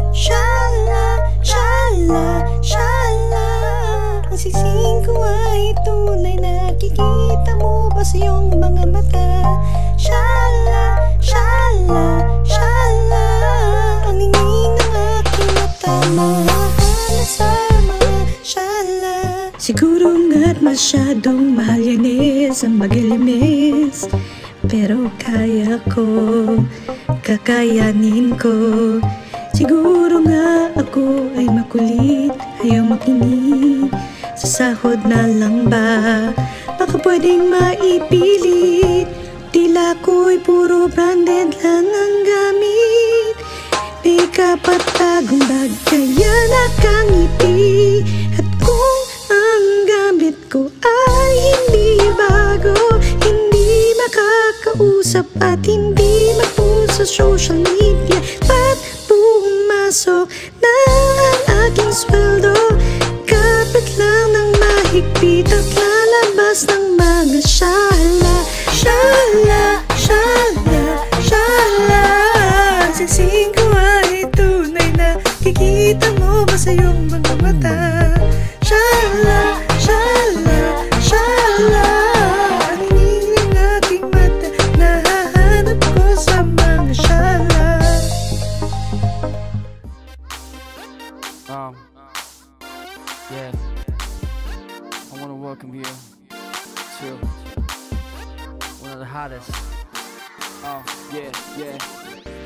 Shala, shala, shala. Ang siksing ko ay tunay, nakikita mo ba sa iyong mga mata? Shala, shala, shala. Ang ningning ng aking mata, mahahala sa mga shala. Siguro nga't masyadong mahal yan ang mag-ilimis, pero kaya ko, kakayanin ko. Siguro nga ako ay makulit, ayaw makinig, sa sahod na lang ba? Baka pwedeng maipilit, tila ko'y puro branded lang ang gamit. Makeup at bagong bag, kaya nakangiti. At kung ang gamit ko ay hindi bago, hindi makakausap at hindi mag-post sa social media, ba't pumasok na ang aking sweldo? Kapit lang ng mahigpit at lalabas ng mga shala. Shala, shala, shala. Ang siksing ko ay tunay, nakikita mo ba sa iyong mga mata? Shala, shala, shala. Ang hinihiling aking mata, nahahanap ko sa mga shala. Yeah, I want to welcome you to one of the hottest. Yeah.